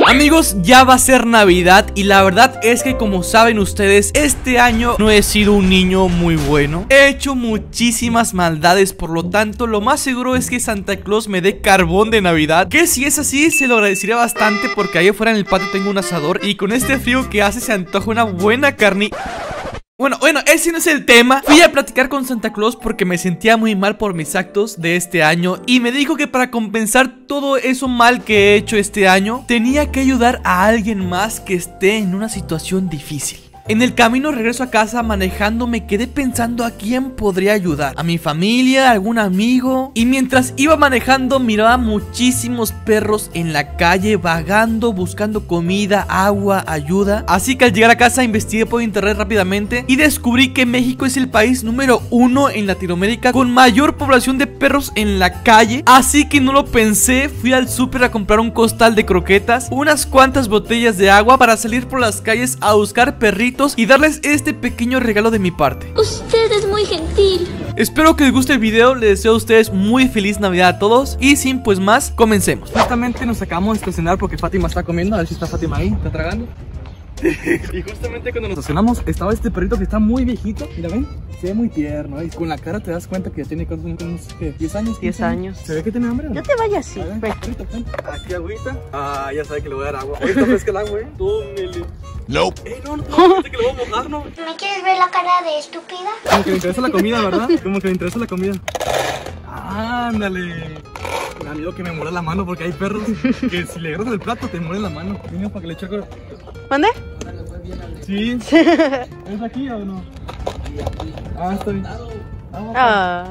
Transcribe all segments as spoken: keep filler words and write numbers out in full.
Amigos, ya va a ser Navidad y la verdad es que, como saben ustedes, este año no he sido un niño muy bueno. He hecho muchísimas maldades, por lo tanto lo más seguro es que Santa Claus me dé carbón de Navidad, que si es así se lo agradecería bastante, porque ahí afuera en el patio tengo un asador y con este frío que hace se antoja una buena carne. Bueno, bueno, ese no es el tema. Fui a platicar con Santa Claus porque me sentía muy mal por mis actos de este año y me dijo que para compensar todo eso mal que he hecho este año, tenía que ayudar a alguien más que esté en una situación difícil. En el camino regreso a casa manejando me quedé pensando a quién podría ayudar. A mi familia, a algún amigo. Y mientras iba manejando miraba muchísimos perros en la calle vagando, buscando comida, agua, ayuda. Así que al llegar a casa investigué por internet rápidamente y descubrí que México es el país número uno en Latinoamérica con mayor población de perros en la calle. Así que no lo pensé, fui al súper a comprar un costal de croquetas, unas cuantas botellas de agua para salir por las calles a buscar perritos y darles este pequeño regalo de mi parte. Usted es muy gentil. Espero que les guste el video, les deseo a ustedes muy feliz Navidad a todos. Y sin pues más, comencemos. Justamente nos acabamos de estacionar porque Fátima está comiendo. A ver si está Fátima ahí, está tragando. Y justamente cuando nos estacionamos estaba este perrito que está muy viejito. Mira, ven, se ve muy tierno, ¿eh? Con la cara te das cuenta que ya tiene unos diez años. diez años. ¿Se ve que tiene hambre o no? No te vayas así. Ven, perrito, ven. Aquí agüita. Ah, ya sabe que le voy a dar agua. Ahorita fresca el agua, ¿eh? Tómele. Nope. Eh, no, no, no, que le voy a mojar, ¿no? ¿Me quieres ver la cara de estúpida? Como que le interesa la comida, ¿verdad? Como que le interesa la comida. Ándale. Me da miedo que me muera la mano porque hay perros que si le agarras el plato te mueren la mano. Venga, para que le eche algo. ¿Dónde? Sí. ¿Es aquí o no? Ah, está bien. Ah.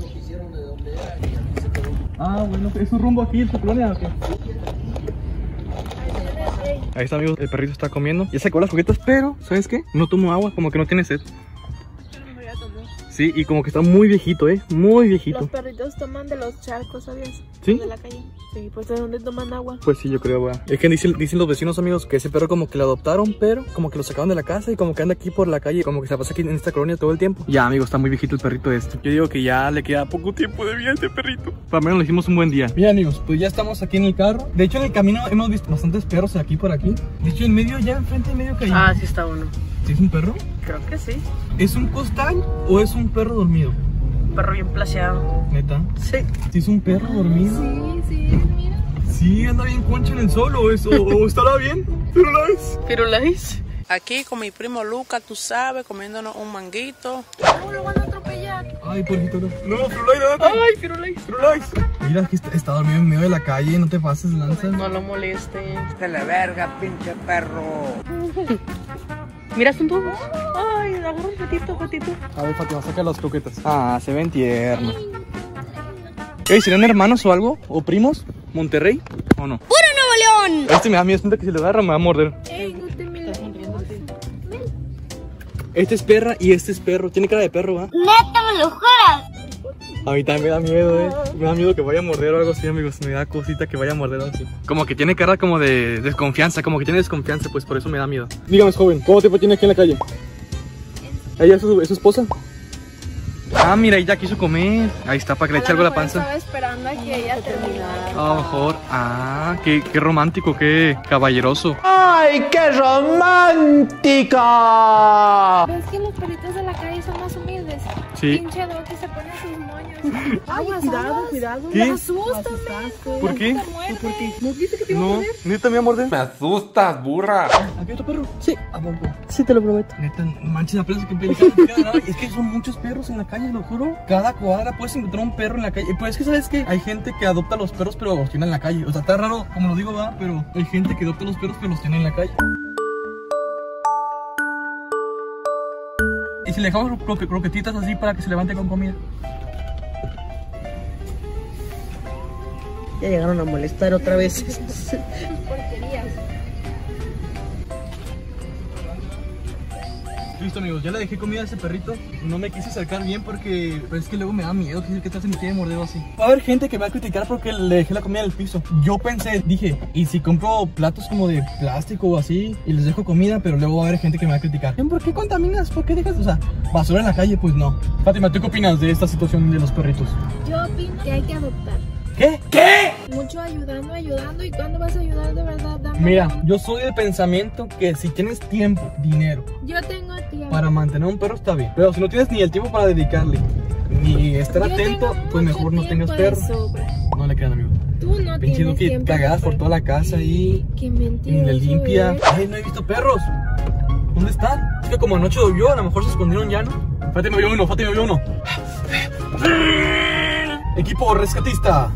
Ah, bueno, ¿es su rumbo aquí, en su colonia o qué? Ahí está, amigos, el perrito está comiendo. Ya sacó las juguetas, pero, ¿sabes qué? No tomó agua, como que no tiene sed. Sí, y como que está muy viejito, ¿eh? Muy viejito. Los perritos toman de los charcos, ¿sabías? ¿Sí? De la calle. Sí, pues ¿de dónde toman agua? Pues sí, yo creo, weón. Es que dicen, dicen los vecinos, amigos, que ese perro como que lo adoptaron, pero como que lo sacaron de la casa y como que anda aquí por la calle, como que se pasa aquí en esta colonia todo el tiempo. Ya, amigos, está muy viejito el perrito este. Yo digo que ya le queda poco tiempo de vida a este perrito. Para menos le hicimos un buen día. Bien, amigos, pues ya estamos aquí en el carro. De hecho, en el camino hemos visto bastantes perros aquí por aquí. De hecho, en medio, ya enfrente, en medio calle. Ah, sí está uno. ¿Sí es un perro? Creo que sí. ¿Es un costal o es un perro dormido? Un perro bien plaseado. ¿Neta? Sí. ¿Sí es un perro dormido? Sí, sí, mira. Sí, anda bien concha en el sol o eso, o estará bien. Pero la es. ¿Firulais? Aquí con mi primo Luca, tú sabes, comiéndonos un manguito. ¿Cómo lo van a atropellar? Ay, porquito, no. No, Firulais, date. Ay, Firulais. Firulais. Mira, aquí está, está dormido en medio de la calle, no te pases, lanza. No lo moleste. De la verga, pinche perro. Mira, son todos. Ay, agarra un gatito, gatito. A ver, Fátima, saca las croquetas. Ah, se ven tiernos. ¿Qué? ¿Serían hermanos o algo? ¿O primos? ¿Monterrey? ¿O no? ¡Puro Nuevo León! Este me da miedo, siento que si lo agarra me va a morder. Ey, no te mires. Este es perra y este es perro. Tiene cara de perro, ¿va? ¡Neta, me lo juras! A mí también me da miedo, eh. Me da miedo que vaya a morder o algo así, amigos. Me da cosita que vaya a morder o algo así. Como que tiene cara como de desconfianza, como que tiene desconfianza, pues por eso me da miedo. Dígame, joven, ¿cómo tiempo tiene aquí en la calle? ¿Ella es su, es su esposa? Ah, mira, ella quiso comer. Ahí está, para que le eche algo a la panza. Estaba esperando a que ella terminara. A lo mejor. Ah, qué, qué romántico, qué caballeroso. ¡Ay, qué romántica! ¿Ves que los perritos de la calle son más humildes? Sí. Pinche dog que se pone sus moños. Ay, cuidado, cuidado. ¿Qué? Me asustas, ¿Por qué? ¿Por qué? ¿No viste que te iba a No, morder? neta me va a morder. Me asustas, burra. ¿Aquí hay otro perro? Sí. ¿A poco? Sí, te lo prometo. Neta, manches, apenas que peligro. Es que son muchos perros en la calle, lo juro. Cada cuadra puedes encontrar un perro en la calle. Pues es que sabes que hay gente que adopta a los perros pero los tiene en la calle. O sea, está raro, como lo digo, va, pero hay gente que adopta a los perros pero los tiene en la calle. Y si le dejamos cro croquetitas así para que se levante con comida. Ya llegaron a molestar otra vez. Porquerías. Listo, amigos, ya le dejé comida a ese perrito. No me quise acercar bien porque pues, es que luego me da miedo. ¿Qué tal si me quiere morder o así? Va a haber gente que me va a criticar porque le dejé la comida en el piso. Yo pensé, dije, ¿y si compro platos como de plástico o así y les dejo comida? Pero luego va a haber gente que me va a criticar. ¿Por qué contaminas? ¿Por qué dejas? O sea, basura en la calle, pues no. Fátima, ¿tú qué opinas de esta situación de los perritos? Yo opino que hay que adoptar. ¿Qué? ¿Qué? Mucho ayudando, ayudando. ¿Y cuándo vas a ayudar de verdad? Dame Mira, yo soy del pensamiento que si tienes tiempo, dinero Yo tengo tiempo. para mantener un perro está bien. Pero si no tienes ni el tiempo para dedicarle, ni estar Yo atento, tengo pues mucho mejor no tengas tiempo de perro. sobra. No le crean, amigo. Tú no Pinche tienes Duki, tiempo. cagadas por toda la casa y, Qué y mentira. le limpia. Ay, no he visto perros. ¿Dónde están? Es que como anoche llovió, a lo mejor se escondieron ya, ¿no? Fátima vio uno, Fátima vio uno. Equipo rescatista.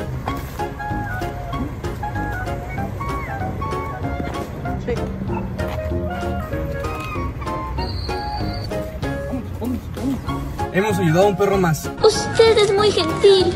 Hemos ayudado a un perro más. Usted es muy gentil.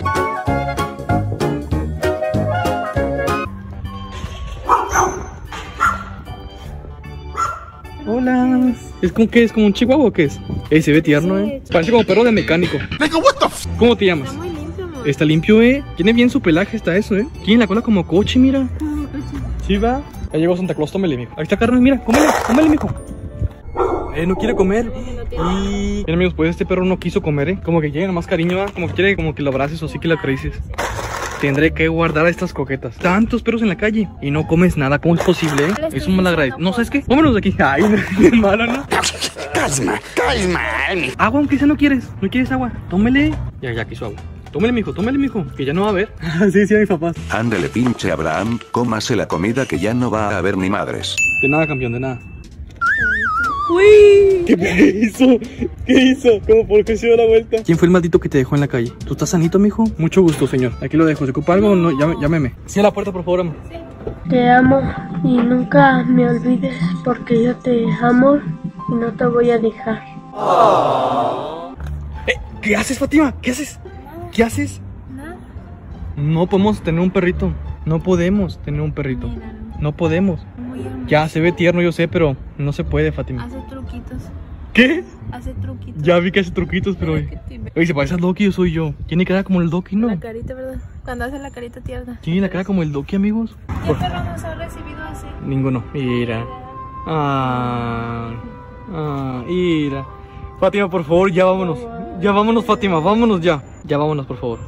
Hola. ¿Es como que es como un chihuahua o qué es? Eh, se ve tierno, Sí, eh. Parece como perro de mecánico. ¿Cómo te llamas? Está muy limpio, amor. Está limpio, eh. Tiene bien su pelaje, está eso, eh. Tiene la cola como coche, mira. Sí, va. Ya llegó Santa Claus, tómele, mijo. Ahí está carne, mira, cómele, cómele, mijo. Eh, no quiere comer. Y... Miren, amigos, pues este perro no quiso comer, eh. Como que llega más cariño, ¿va? Como que quiere como que lo abraces o así que lo acaricies. Tendré que guardar a estas coquetas. Tantos perros en la calle y no comes nada. ¿Cómo es posible, eh? Es un mal agradecido. No, ¿sabes qué? Vámonos de aquí. Ay, no, qué malo, ¿no? Calma, calma. Agua, aunque sea no quieres. ¿No quieres agua? Tómele. Ya, ya quiso agua. Tómele, mijo, tómele, mijo, que ya no va a haber. Sí, sí, a mis papás. Ándele pinche Abraham, cómase la comida que ya no va a haber ni madres. De nada, campeón, de nada. Uy. ¿Qué hizo? ¿Qué hizo? ¿Cómo por qué se dio la vuelta? ¿Quién fue el maldito que te dejó en la calle? ¿Tú estás sanito, mijo? Mucho gusto, señor. Aquí lo dejo. ¿Se ocupa algo? No, llame, llámeme. Sí, a la puerta, por favor, amor. Te amo y nunca me olvides porque yo te amo y no te voy a dejar. Eh, ¿qué haces, Fátima? ¿Qué haces? ¿Qué haces? Nada. No podemos tener un perrito. No podemos tener un perrito. No podemos. Muy hermoso. Ya, se ve tierno, yo sé, pero no se puede, Fátima. Hace truquitos. ¿Qué? Hace truquitos. Ya vi que hace truquitos, pero... Qué tímido. Oye, se parece al Doki, yo soy yo. Tiene cara como el Doki, ¿no? La carita, ¿verdad? Cuando hace la carita tierna. Tiene la cara como el Doki, amigos. ¿Qué perro nos ha recibido así? Ninguno. Mira. Ah, ah, mira. Fátima, por favor, ya vámonos. Ya vámonos, Fátima, vámonos ya. Ya vámonos, por favor.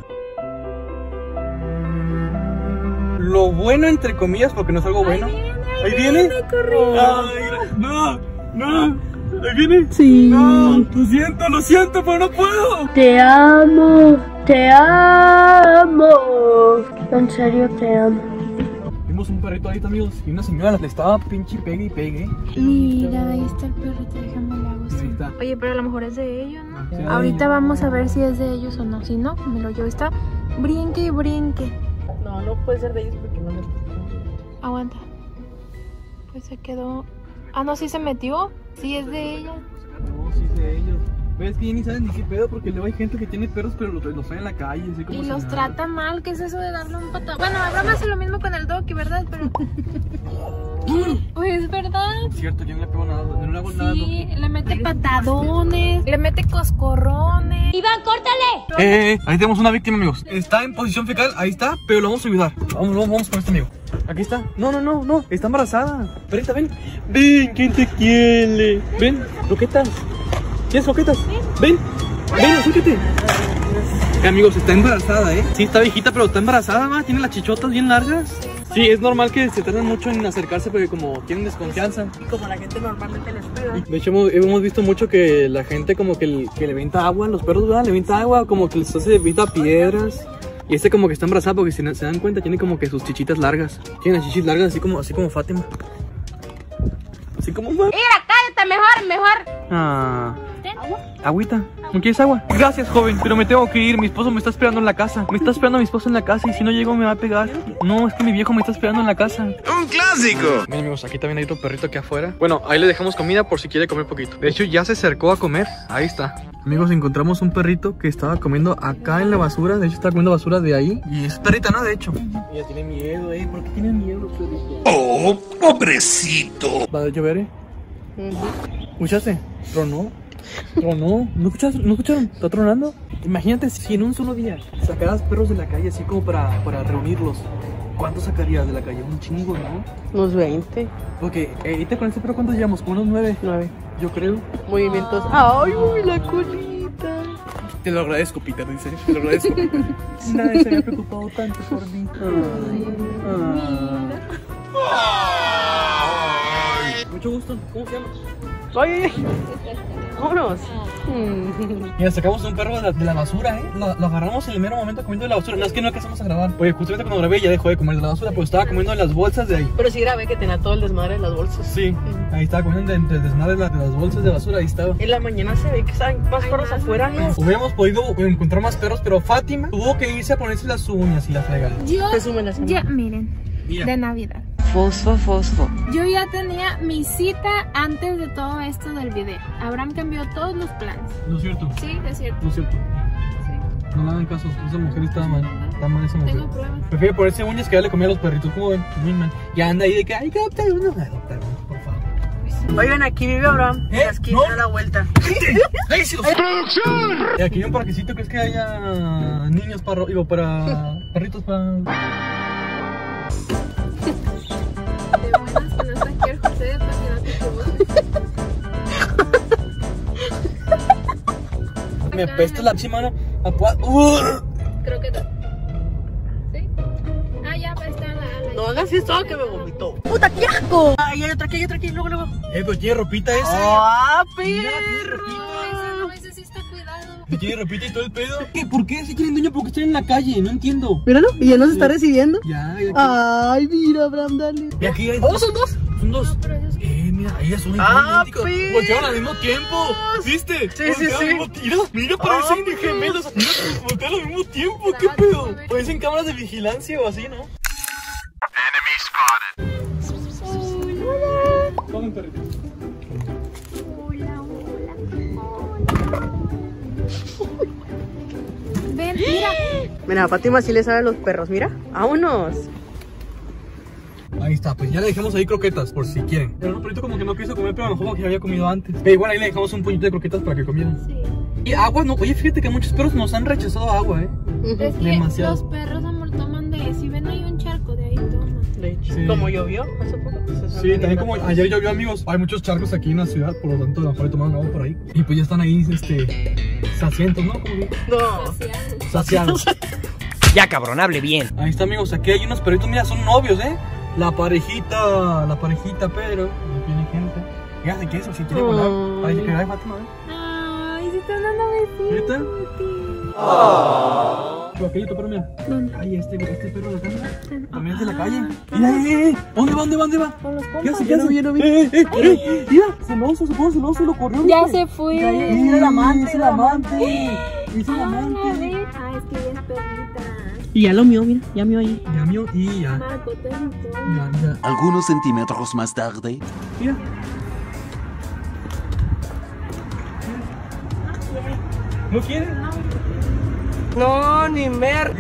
Lo bueno, entre comillas, porque no es algo bueno. Ahí viene. Ahí viene. Ay, no, no. Ahí viene. Sí. No, lo siento, lo siento, pero no puedo. Te amo, te amo. En serio te amo. Vimos un perrito ahorita, amigos, y una señora le estaba pinche pegue y pegue. Mira, ahí está el perrito, déjame la hago así. Ahí está. Oye, pero a lo mejor es de ellos, ¿no? Sí, Ahorita de ellos. vamos a ver si es de ellos o no. Si no, me lo llevo. Está brinque y brinque. No, no puede ser de ellos porque no le... Aguanta. Pues se quedó. Ah, no, sí se metió. Sí, es de ella. No, sí es de ellos. Ves que ya ni saben ni qué pedo, porque luego hay gente que tiene perros, pero los, los traen en la calle, así como Y si los nada. trata mal. ¿Qué es eso de darle un patón? Bueno, Abraham hace lo mismo con el Doki, ¿verdad? Pero. Pues es verdad. Es cierto, yo no le pego nada, no le hago nada. Sí, le mete patadones, le mete coscorrones. Iván, córtale. Eh, eh, ahí tenemos una víctima, amigos. Está en posición fecal, ahí está, pero lo vamos a ayudar. Vamos, vamos, vamos con este amigo. Aquí está. No, no, no, no, está embarazada. Perrita, ven. Ven, ¿quién te quiere? Ven, croquetas. ¿Tienes croquetas? Ven, ven, acércate. Eh, amigos, está embarazada, ¿eh? Sí, está viejita, pero está embarazada, ¿va? Tiene las chichotas bien largas. Sí, es normal que se tarden mucho en acercarse porque como tienen desconfianza. Como la gente normalmente les pega. De hecho, hemos, hemos visto mucho que la gente como que, que le venta agua a los perros, ¿verdad? Le venta agua, como que les hace venta piedras. Y este como que está embarazada porque si no, se dan cuenta tiene como que sus chichitas largas. Tiene las chichis largas así como, así como Fátima. Así como... Mira, cállate, mejor, mejor. Ah... Agüita, ¿no quieres agua? Gracias, joven, pero me tengo que ir. Mi esposo me está esperando en la casa. Me está esperando mi esposo en la casa y si no llego me va a pegar. No, es que mi viejo me está esperando en la casa. ¡Un clásico! Miren, amigos, aquí también hay otro perrito aquí afuera. Bueno, ahí le dejamos comida por si quiere comer poquito. De hecho, ya se acercó a comer. Ahí está. Amigos, encontramos un perrito que estaba comiendo acá en la basura. De hecho, está comiendo basura de ahí. Y es perrita, ¿no? De hecho. Ella tiene miedo, ¿eh? ¿Por qué tiene miedo, perrito? ¡Oh, pobrecito! ¿Va a llover, eh? ¿Escuchaste? ¿Tronó? ¿Tronó? ¿No escucharon? ¿No escucharon? ¿Está tronando? Imagínate si en un solo día sacaras perros de la calle así como para, para reunirlos. ¿Cuántos sacarías de la calle? Un chingo, ¿no? Unos veinte, Ok, eh, ahorita con este perro, ¿cuántos llevamos? Como unos nueve, nueve. yo creo. Movimientos. ¡Ay, uy, la colita! Te lo agradezco, Peter, dice. Te lo agradezco, Peter. Nadie se había preocupado tanto por mí. Ay, ay. mucho gusto. ¿Cómo se llama? Oye, vámonos. Mira, sacamos un perro de la, de la basura, ¿eh? Lo, lo agarramos en el mero momento comiendo de la basura. No, es que no alcanzamos a grabar. Oye, justamente cuando grabé ya dejó de comer de la basura, pero estaba comiendo de las bolsas de ahí. Pero sí grabé que tenía todo el desmadre en las bolsas. Sí, ahí estaba comiendo de, de desmadre de, la- de las bolsas de basura, ahí estaba. En la mañana se ve que están más perros afuera, ¿no? Hubiéramos podido encontrar más perros, pero Fátima tuvo que irse a ponerse las uñas y la fregada. Yo, Resúmelas, amigo. ya, miren, Mira. de Navidad. Fosfo, fosfo. Yo ya tenía mi cita antes de todo esto del video. Abraham cambió todos los planes. No es cierto, Sí, es cierto. no es cierto. Sí. No le hagan caso, esa mujer está mal. Está mal esa mujer. Tengo pruebas. Prefiere ponerse uñas que darle comida a los perritos, como ven, muy mal. Y anda ahí de que, ay, que adoptar uno. Adoptar uno, por favor. Oigan, aquí vive Abraham. ¿Eh? En la esquina ¿No? a la vuelta. Y aquí hay un parquecito que es que haya niños para, digo, para perritos para... De buenas que no está aquí el José para que no te equivoques. Me apesta la chimano. Uh. Creo que no. ¿Sí? Ah, ya, pues está en la ala. No hagas eso que me vomitó. ¡Puta, qué asco! Ay, hay otra aquí, hay otra aquí, luego, luego. Eh, pues tiene ropita ese. ¡Ah, Mira, tiene perro! ropita. No, ese sí está cuidado. Y tiene ropita y todo el pedo. ¿Qué? ¿Por qué si quieren dueño? Porque están en la calle, no entiendo. Míralo, y ya nos está recibiendo. Ya, ya. Ay, mira, Abraham, dale. Y aquí hay ¡Oh, dos. son dos! Son dos. No, pero eso es que... Eh, mira, ellas son ¡Ah, idénticos. perro! Voltearon al mismo tiempo. ¿Viste? Sí, sí, Voltearon sí. al mismo- Mira, mira, parecen Ah, gemelos. Mira, voltearon al mismo tiempo. ¿Qué pedo? Parecen cámaras de vigilancia o así, ¿no? Comen, perrito. Ven, mira. Mira, a Fátima sí le sabe a los perros, mira. ¡Vámonos! Ahí está, pues ya le dejamos ahí croquetas, por si quieren. Pero el perrito como que no quiso comer, pero a lo mejor que había comido antes. Pero igual ahí le dejamos un puñito de croquetas para que comieran. Sí. Y agua, no. Oye, fíjate que muchos perros nos han rechazado agua, ¿eh? Es que Demasiado. los perros, amor, toman de... Si ven ahí un charco, de ahí toman. De hecho, Sí. como llovió hace poco. pues, se Sí, salen también como hidratados. ayer llovió, amigos. Hay muchos charcos aquí en la ciudad, por lo tanto a lo mejor tomaron agua por ahí. Y pues ya están ahí, este, sacientos, ¿no? Como que No. saciados. Ya, cabrón, hable bien. Ahí está, amigos, aquí hay unos perritos, mira, son novios, ¿eh? La parejita, la parejita, pero no tiene gente. Fíjate que eso, si quiere volar, Ay. para que vaya Fátima, ¿eh? Ay, se están dando besitos. ¿Neta? Pero aquello, pero mira. ¿Dónde? Ay, este, este perro de acá, mira. También es de la calle. Mira, eh, eh, eh. ¿Dónde va, dónde va, dónde va? Con los ¿Qué compas. hace? ¿Qué hace? Ya no vi, ya no vi. Eh, eh, eh, mira, celoso, se puso celoso, lo corrió. Ya ¿viste? se fue. Es el amante, es el amante. Es el Ah, amante. ah, es que ella es perrita. Y ya lo mió, mira, ya mió ahí. Ya mío y ya. Marco, te gustó. Ya, ya. Algunos centímetros más tarde. Mira. ¿No quiere? No, ni mer.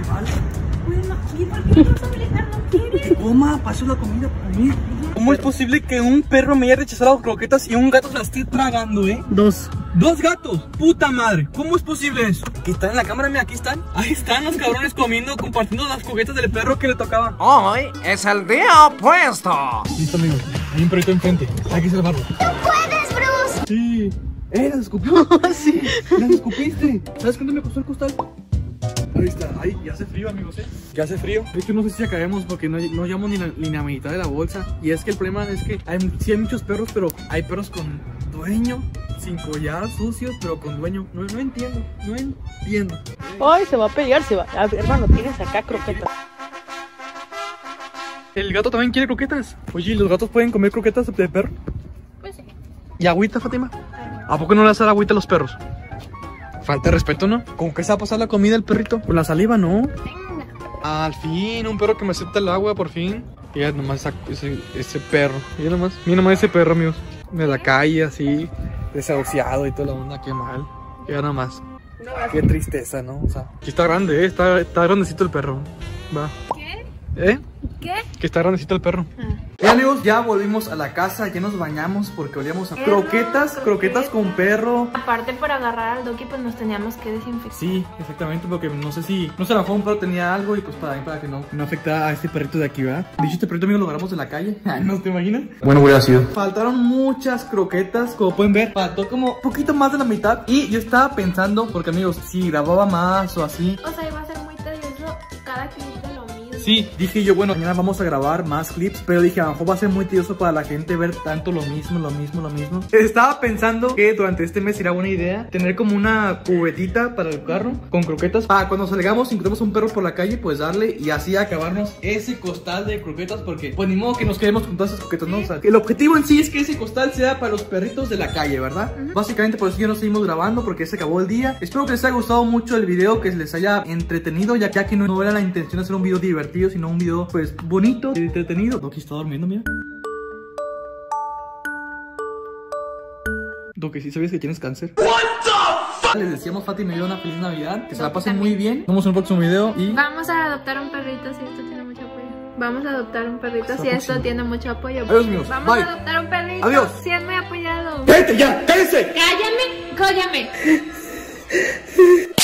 Toma, pasó la comida para mí. ¿Cómo es posible que un perro me haya rechazado croquetas y un gato se las esté tragando, eh? Dos. ¡Dos gatos! ¡Puta madre! ¿Cómo es posible eso? Aquí están en la cámara, mira, aquí están. Ahí están los cabrones comiendo, compartiendo las croquetas del perro que le tocaba. Hoy es el día opuesto. Listo, amigos. Hay un perrito enfrente. Hay que salvarlo. ¡Tú puedes, Bruce! Sí. ¡Eh, las escupió! Sí. ¡Las escupiste! ¿Sabes cuánto me costó el costal? Ahí está. Ay, ya hace frío, amigos, ¿eh? Ya hace frío. Es que no sé si acabemos porque no, no llevamos ni la, ni la mitad de la bolsa. Y es que el problema es que hay, sí hay muchos perros, pero hay perros con dueño, sin collar, sucios, pero con dueño. No, no entiendo, no entiendo. Ay, se va a pelear, se va. A ver, hermano, tienes acá croquetas. El gato también quiere croquetas. Oye, ¿y los gatos pueden comer croquetas de perro? Pues sí. ¿Y agüita, Fátima? ¿A poco no le vas a dar agüita a los perros? Falta de respeto, ¿no? ¿Con qué se va a pasar la comida el perrito? Con la saliva, ¿no? Venga. Al fin, un perro que me acepta el agua, por fin. Mira nomás esa- ese, ese perro. Mira nomás, mira nomás ese perro, amigos. De la calle, así, desahuciado y toda la onda, qué mal. Mira nomás. Qué tristeza, ¿no? O sea, aquí está grande, ¿eh? Está, está grandecito el perro. Va. ¿Qué? ¿Eh? ¿Qué? Que está grandecito el perro. Ah. Y amigos, ya volvimos a la casa, ya nos bañamos porque olíamos a croquetas, croquetas con perro. Aparte, para agarrar al Doki, pues nos teníamos que desinfectar. Sí, exactamente, porque no sé si, no sé, a lo mejor un perro tenía algo y pues para, para que no, no afectara a este perrito de aquí, ¿verdad? Dicho, este perrito, amigos, lo agarramos de la calle. ¿No te imaginas? Bueno, hubiera sido. Faltaron muchas croquetas, como pueden ver, faltó como un poquito más de la mitad. Y yo estaba pensando, porque amigos, si grababa más o así. O sea, iba a ser muy tedioso cada clip de lo mismo. Sí, dije yo, bueno, mañana vamos a grabar más clips, pero dije, a lo mejor va a ser muy tedioso para la gente ver tanto lo mismo, lo mismo, lo mismo. Estaba pensando que durante este mes será buena idea tener como una cubetita para el carro con croquetas, para cuando salgamos y encontremos un perro por la calle, pues darle y así acabarnos ese costal de croquetas, porque pues ni modo que nos quedemos con todas esas croquetas, ¿no? O sea, el objetivo en sí es que ese costal sea para los perritos de la calle, ¿verdad? Uh-huh. Básicamente por eso ya no seguimos grabando, porque se acabó el día. Espero que les haya gustado mucho el video, que les haya entretenido, ya que no, no era la intención de hacer un video divertido, sino un video pues bonito y entretenido. Doki está durmiendo, mira. Doki, ¿sí sabías que tienes cáncer? What the fuck? Les decíamos Fátima y yo una feliz Navidad, que se la pasen muy bien. Nos vemos en un próximo video y vamos a adoptar un perrito si esto tiene mucho apoyo. Vamos a adoptar un perrito si esto tiene mucho apoyo. Adiós, amigos. Vamos Bye. a adoptar un perrito. Adiós. Si es muy apoyado. ¡Cállate ya! ¡Cállese! Cállame, cállame.